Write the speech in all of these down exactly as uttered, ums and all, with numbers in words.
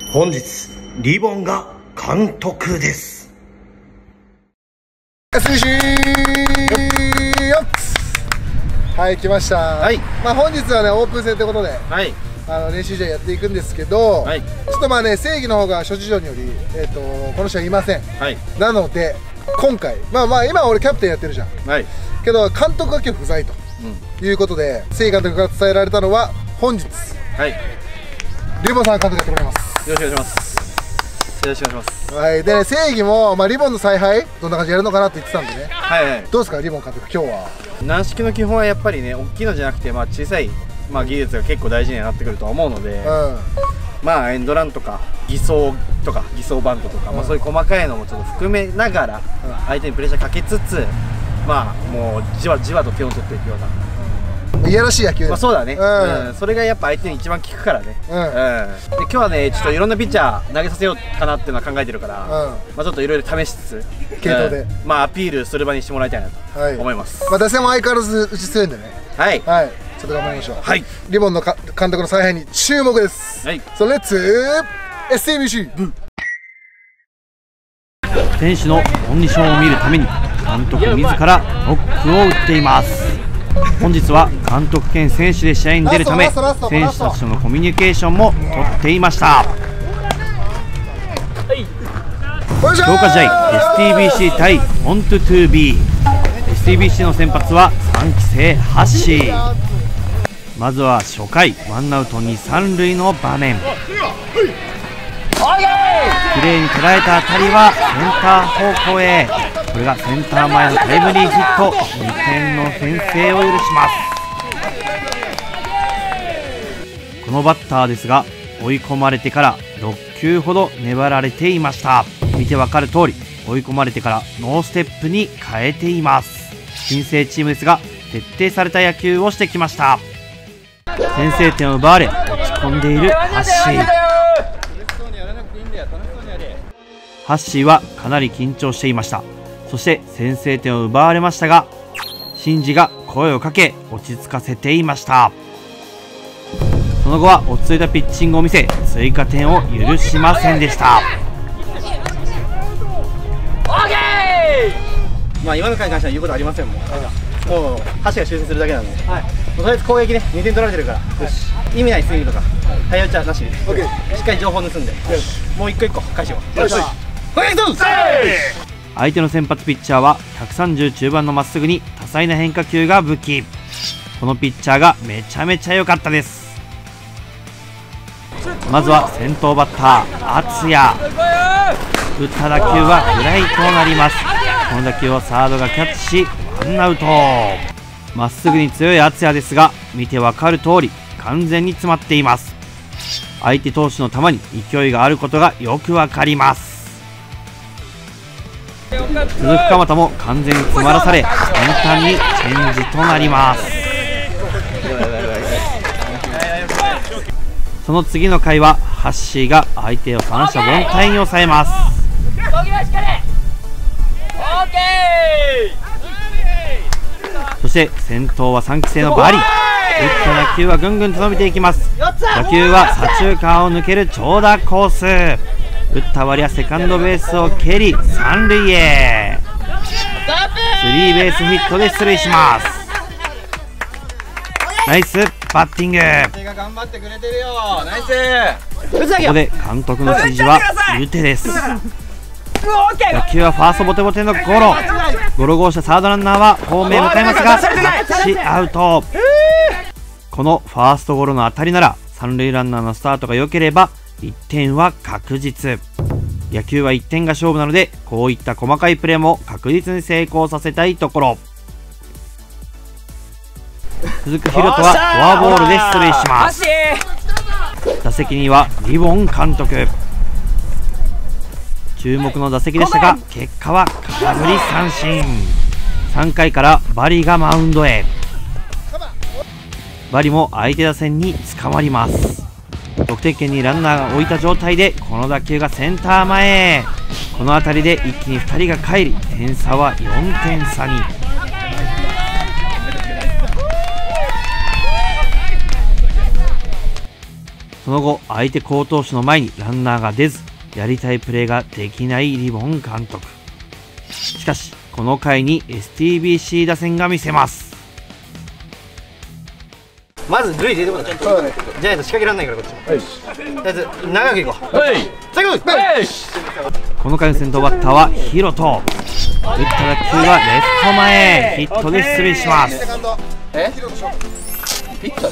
本日リボンが監督です。 エスビーシー よっはい、来ました。はい、まあ本日はねオープン戦ということで、はい、あの練習試合やっていくんですけど、はい、ちょっとまあね正義の方が諸事情により、えー、とこの試合いません、はい、なので今回まあまあ今俺キャプテンやってるじゃん、はい、けど監督が今日不在と、うん、いうことで正義監督から伝えられたのは本日、はい、リボンさん監督やってもらいます。 よろしくお願いします。よろしくお願いします。 はい、でね、正義も、まあ、リボンの采配どんな感じでやるのかなって言ってたんでね。はい、はい、どうですかリボン監督今日は。 軟式の基本はやっぱりね大きいのじゃなくて、まあ、小さい、まあ、技術が結構大事になってくるとは思うので、うん、まあエンドランとか偽装とか偽装バントとか、うん、まあ、そういう細かいのもちょっと含めながら、うん、相手にプレッシャーかけつつ、まあもうじわじわと点を取っていくような。 いやらしい野球、 まあそうだね、うんうん、それがやっぱ相手に一番効くからね、うんうん、で今日はねちょっといろんなピッチャー投げさせようかなっていうのは考えてるから、うん、まあちょっといろいろ試しつつ系統で、 うん、まあアピールする場にしてもらいたいなと思います、 はい、まあ打線も相変わらず打ち強いんでね、はい、はい、ちょっと頑張りましょう。はい、リボンのか監督の采配に注目です。はい、それレッツ エスティービーシー選手のコンディションを見るために監督自らノックを打っています。本日は監督兼選手で試合に出るため選手たちとのコミュニケーションもとっていました。強化試合 エスティービーシー 対モントゥトゥービー エスティービーシー の先発はさんきせいハッシー。まずは初回ワンアウトにさん塁の場面、きれいに捉えた当たりはセンター方向へ。これがセンター前のタイムリーヒット、にてんの先制を許します。このバッターですが追い込まれてからろっきゅうほど粘られていました。見てわかる通り追い込まれてからノーステップに変えています。新生チームですが徹底された野球をしてきました。先制点を奪われ落ち込んでいるハッシー。ハッシーはかなり緊張していました。そして先制点を奪われましたがシンジが声をかけ落ち着かせていました。その後は落ち着いたピッチングを見せ追加点を許しませんでした。 まあ今の回に関しては言うことありませんもん。もう箸が修正するだけなんで、はい、とりあえず攻撃ねにてん取られてるから、よし意味ないスイングとか早打ちはなしでしっかり情報盗んでもう一個一個返しよう。よし相手の先発ピッチャーはひゃくさんじゅう中盤のまっすぐに多彩な変化球が武器。このピッチャーがめちゃめちゃ良かったです。まずは先頭バッター敦也、打った打球はフライとなります。この打球をサードがキャッチしワンアウト。まっすぐに強い敦也ですが見てわかる通り完全に詰まっています。相手投手の球に勢いがあることがよくわかります。続く鎌田も完全に詰まらされ簡単にチェンジとなります。その次の回はハッシーが相手を三者凡退に抑えます。そして先頭はさんきせいのバリ。打った打球はぐんぐんと伸びていきます。打球は左中間を抜ける長打コース。打った割はセカンドベースを蹴り三塁へ。スリーベースヒットで出塁します。ナイスバッティング。ここで監督の指示は打てです。打球はファーストボテボテのゴロ。ゴロゴーしたサードランナーはホームへ向かいますがタッチアウト。このファーストゴロの当たりなら三塁ランナーのスタートが良ければいってんは確実。野球はいってんが勝負なのでこういった細かいプレーも確実に成功させたいところ。続くヒロトはフォアボールで出塁します。打席にはリボン監督。注目の打席でしたが結果は空振り三振。さんかいからバリがマウンドへ。バリも相手打線に捕まります。得点圏にランナーが置いた状態でこの打球がセンター前へ。この辺りで一気にふたりが帰り点差はよんてん差に。そその後相手好投手の前にランナーが出ず、やりたいプレーができないリボン監督。しかしこの回に エスティービーシー 打線が見せます。 まず塁出てこない。じゃないと仕掛けられないからこっちも。とりあえず長くいこう。はい。最後。 この回の先頭バッターはヒロト。打った打球はレフト前、ヒットで出塁します。 え？ピッチャー？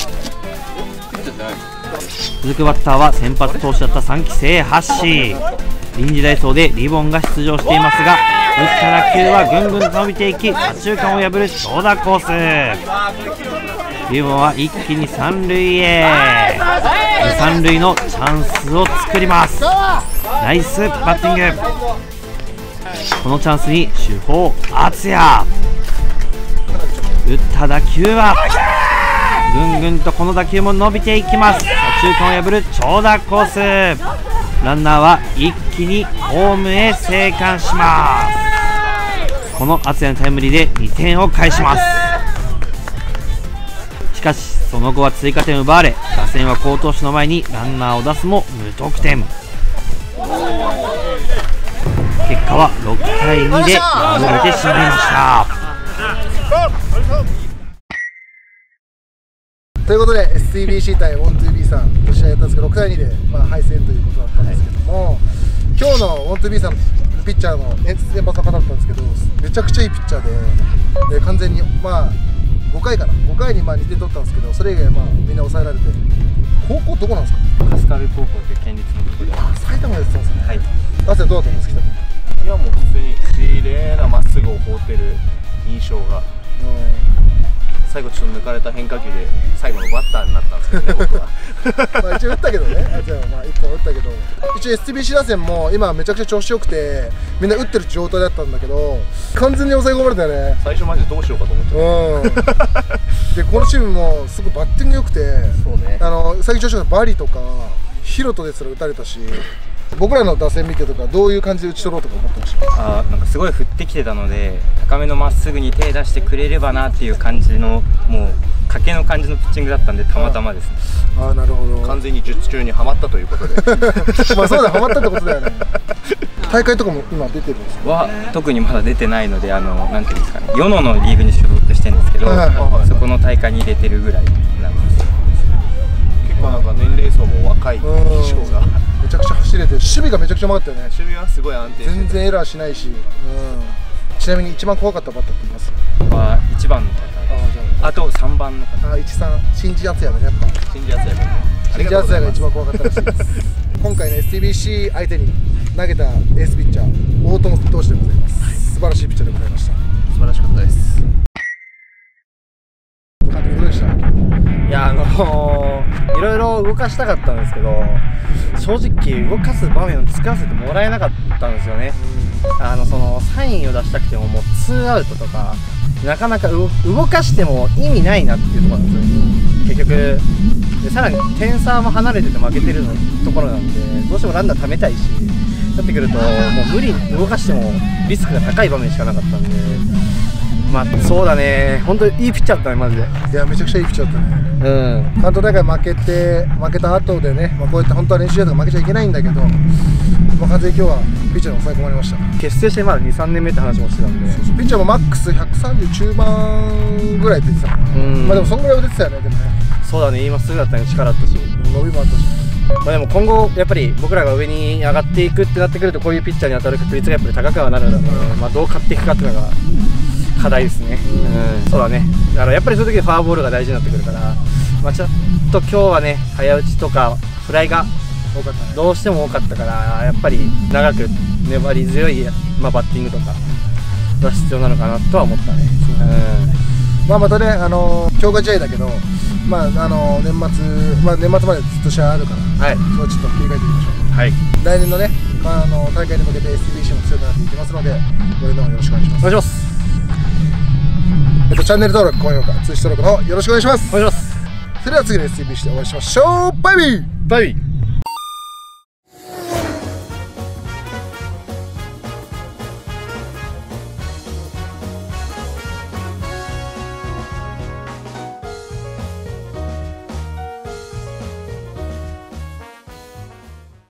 続くバッターは先発投手だったさんき生ハッシー。臨時代走でリボンが出場していますが、打った打球はぐんぐんと伸びていき、左中間を破る長打コース。リボンは一気に三塁へ。三塁のチャンスを作ります。ナイスバッティング。このチャンスに主砲敦也。打った打球はぐんぐんとこの打球も伸びていきます。左中間を破る長打コース。ランナーは一気にホームへ生還します。この敦也のタイムリーでにてんを返します。しかしその後は追加点を奪われ、打線は好投手の前にランナーを出すも無得点。結果はろくたいにで敗れてしまいました。 ということで エスティービーシー 対 ワンツービー さんと試合やったんですけど、ろくたいにで、まあ、敗戦ということだったんですけども、はい、今日の ワンツービー さんのピッチャーの先発の方だったんですけど、めちゃくちゃいいピッチャー で, で完全にまあごかいかなごかいにまあにてん取ったんですけど、それ以外まあみんな抑えられて。高校どこなんですか？ 春日部高校という県立のところで。 埼玉でやってたんですね。はい。 汗どうだったんですか？ いやもう普通に綺麗なまっすぐを放ってる印象が。最後ちょっと抜かれた変化球で最後のバッターになったんですけどね、僕は。 まあ一応打ったけどね、あじゃあまあいっぽん打ったけど、一応 エスティービーシー 打線も今めちゃくちゃ調子よくてみんな打ってる状態だったんだけど、完全に抑え込まれたよね。 最初マジでどうしようかと思ってた。 うんでこのチームもすごいバッティング良くて、 そうね、 あの最近調子よくバリとかヒロトですら打たれたし、僕らの打線見てとかどういう感じで打ち取ろうとか思ってました？ あなんかすごい振ってきてたので、高めのまっすぐに手出してくれればなっていう感じの、もう賭けの感じのピッチングだったんで、たまたまですね。 ああなるほど。 完全に術中にはまったということで。 まあそうだ、はまったってことだよね。大会とかも今出てるんですか？ は特にまだ出てないので、あのなんていうんですかね、世ののリーグに所属してるんですけど、そこの大会に出てるぐらいなんですよ。 結構なんか年齢層も若い印象が。 めちゃくちゃ走れて、守備がめちゃくちゃうまかったよね。 守備はすごい安定して全然エラーしないし、うん、ちなみに一番怖かったバッターって言います？ は一番の方、あと三番の方。 あ、一三新地敦也だね、やっぱ。 新地敦也ね。 新地敦也が一番怖かったらしいです。今回の エスティービーシー 相手に投げたエースピッチャー大友投手でございます。はい、素晴らしいピッチャーでございました。 素晴らしかったです。 監督どうでした？ いや、あのー、いろいろ動かしたかったんですけど、正直動かす場面を作らせてもらえなかったんですよね。あのそのサインを出したくてももうツーアウトとかなかなか動かしても意味ないなっていうところなんですよ、結局。でさらに点差も離れてて負けてるのところなんで、どうしてもランナー貯めたいし、なってくるともう無理に動かしてもリスクが高い場面しかなかったんで、まあそうだね、本当にいいピッチャーだったね、マジで。 いや、めちゃくちゃいいピッチャーだったね。うん、関東大会負けて負けた後でね、まあ、こうやって本当は練習試合とか負けちゃいけないんだけど、まあ、完全に今日はピッチャーに抑え込まれました。 結成してまだにさんねんめって話もしてたんで、 そうそう、ピッチャーもマックスひゃくさんじゅう中盤ぐらい出てたかな。まあでもそんぐらいは出てたよね。でもね、 そうだね、今すぐだったね、力あったし伸びもあったし、 まあでも今後やっぱり僕らが上に上がっていくってなってくると、こういうピッチャーに当たる確率がやっぱり高くはなるので、うん、まあどう勝っていくかっていうのが課題ですね。うん、そうだね。だからやっぱりそういう時フォアボールが大事になってくるから、まあ、ちょっと今日はね、早打ちとかフライがどうしても多かったから、やっぱり長く粘り強い、まあ、バッティングとかが必要なのかなとは思ったね。 うん、まあまたね、あの強化試合だけど、まああの年末、まあ、年末までずっと試合あるから、はい、それちょっと切り替えていきましょう。はい、来年のね、あの大会に向けて エスティービーシー も強くなっていきますので、ご覧のよろしくお願いします。 お願いします。 えっとチャンネル登録、高評価、通知登録の方よろしくお願いします。 お願いします。 それでは次の エスティービーシー でお会いしましょう。バイビー。 バイビー。